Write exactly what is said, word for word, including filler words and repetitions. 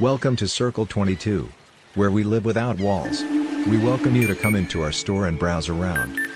Welcome to Circle twenty-two, where we live without walls. We welcome you to come into our store and browse around.